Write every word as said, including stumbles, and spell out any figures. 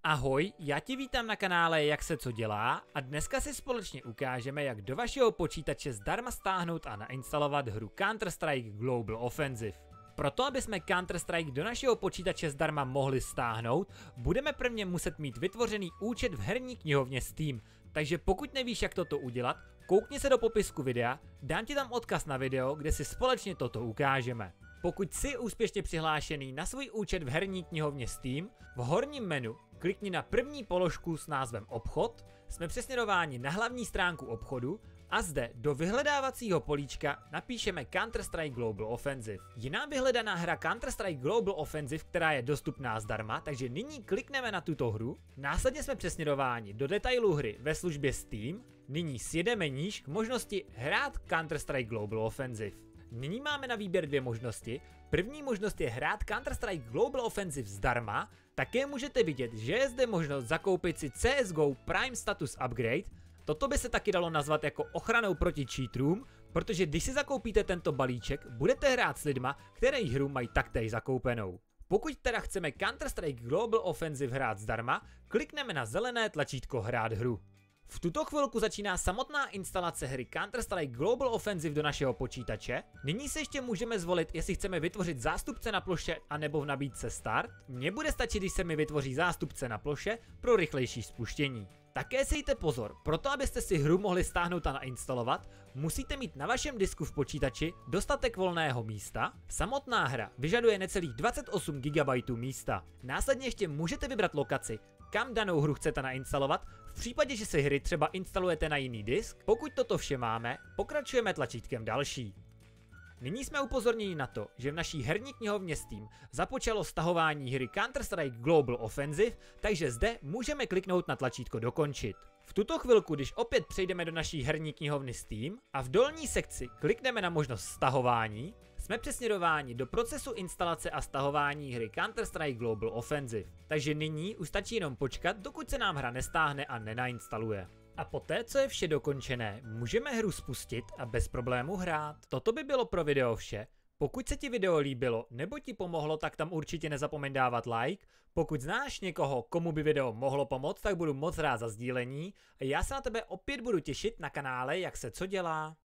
Ahoj, já ti vítám na kanále Jak se co dělá a dneska si společně ukážeme, jak do vašeho počítače zdarma stáhnout a nainstalovat hru Counter-Strike Global Offensive. Proto, aby jsme Counter-Strike do našeho počítače zdarma mohli stáhnout, budeme prvně muset mít vytvořený účet v herní knihovně Steam. Takže pokud nevíš, jak toto udělat, koukni se do popisku videa, dám ti tam odkaz na video, kde si společně toto ukážeme. Pokud jsi úspěšně přihlášený na svůj účet v herní knihovně Steam, v horním menu klikni na první položku s názvem Obchod, jsme přesměrováni na hlavní stránku obchodu a zde do vyhledávacího políčka napíšeme Counter-Strike Global Offensive. Je nám vyhledaná hra Counter-Strike Global Offensive, která je dostupná zdarma, takže nyní klikneme na tuto hru, následně jsme přesměrováni do detailu hry ve službě Steam, nyní sjedeme níž k možnosti hrát Counter-Strike Global Offensive. Nyní máme na výběr dvě možnosti. První možnost je hrát Counter-Strike Global Offensive zdarma, také můžete vidět, že je zde možnost zakoupit si C S G O Prime Status Upgrade. Toto by se taky dalo nazvat jako ochranou proti cheaterům, protože když si zakoupíte tento balíček, budete hrát s lidma, které hru mají taktéž zakoupenou. Pokud teda chceme Counter-Strike Global Offensive hrát zdarma, klikneme na zelené tlačítko Hrát hru. V tuto chvilku začíná samotná instalace hry Counter-Strike Global Offensive do našeho počítače. Nyní se ještě můžeme zvolit, jestli chceme vytvořit zástupce na ploše anebo v nabídce Start. Mně bude stačit, když se mi vytvoří zástupce na ploše pro rychlejší spuštění. Také si jděte pozor, proto abyste si hru mohli stáhnout a nainstalovat, musíte mít na vašem disku v počítači dostatek volného místa. Samotná hra vyžaduje necelých dvacet osm gigabajtů místa. Následně ještě můžete vybrat lokaci, kam danou hru chcete nainstalovat, v případě, že si hry třeba instalujete na jiný disk. Pokud toto vše máme, pokračujeme tlačítkem další. Nyní jsme upozorněni na to, že v naší herní knihovně Steam započalo stahování hry Counter-Strike Global Offensive, takže zde můžeme kliknout na tlačítko Dokončit. V tuto chvilku, když opět přejdeme do naší herní knihovny Steam a v dolní sekci klikneme na možnost stahování, jsme přesměrováni do procesu instalace a stahování hry Counter-Strike Global Offensive. Takže nyní už stačí jenom počkat, dokud se nám hra nestáhne a nenainstaluje. A poté, co je vše dokončené, můžeme hru spustit a bez problému hrát. Toto by bylo pro video vše. Pokud se ti video líbilo nebo ti pomohlo, tak tam určitě nezapomeň dávat like. Pokud znáš někoho, komu by video mohlo pomoct, tak budu moc rád za sdílení. A já se na tebe opět budu těšit na kanále Jak se co dělá.